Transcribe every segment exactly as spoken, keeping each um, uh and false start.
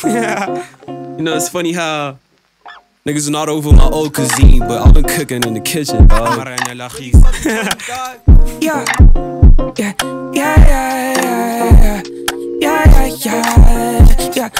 You know, it's funny how niggas not over my old cuisine, but I've been cooking in the kitchen, dog. Yeah, yeah, yeah, yeah, yeah, yeah, yeah, yeah, yeah,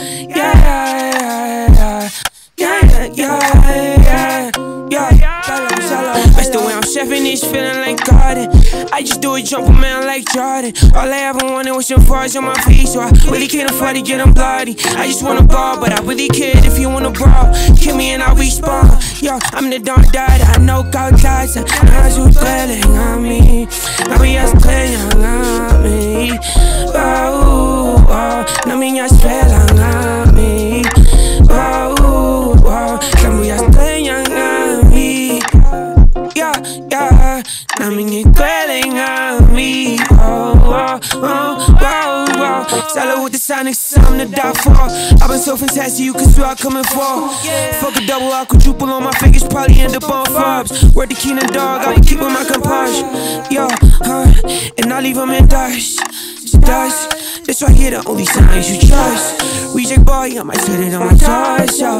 yeah, yeah, yeah, yeah, yeah. That's the way I'm chefing this, feeling like garden. I just do it, jump a man like Jordan. All I ever wanted was some fries on my feet, so I really can't afford to get them bloody. I just wanna ball, but I really cared if you wanna brawl. Kill me and I'll respawn. Yo, I'm the Don Dada, I know God tlatsa. Ngazugcwele ngami, Ngab Uyazqenya ngami. Oh, oh, Nami fela ngami. Oh, oh, Ngab Uyazqenya ngami. Yeah, yeah, Nami ngigcwele ngami. Oh, oh, oh, oh, oh. Salad with the Sonics, I'm the die for. I've been so fantastic, you can swear I'm coming for. Fuck a double, I quadruple on my fingers, probably end up on Forbes. Word the Kiernan dog, I be keeping my composure. Yo, huh, and I leave them in dust. Dust. This right here, the only signs you trust. Reject boy, I might set it on my torso,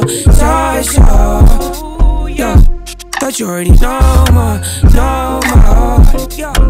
torso. Yo, thought you already know more, know more.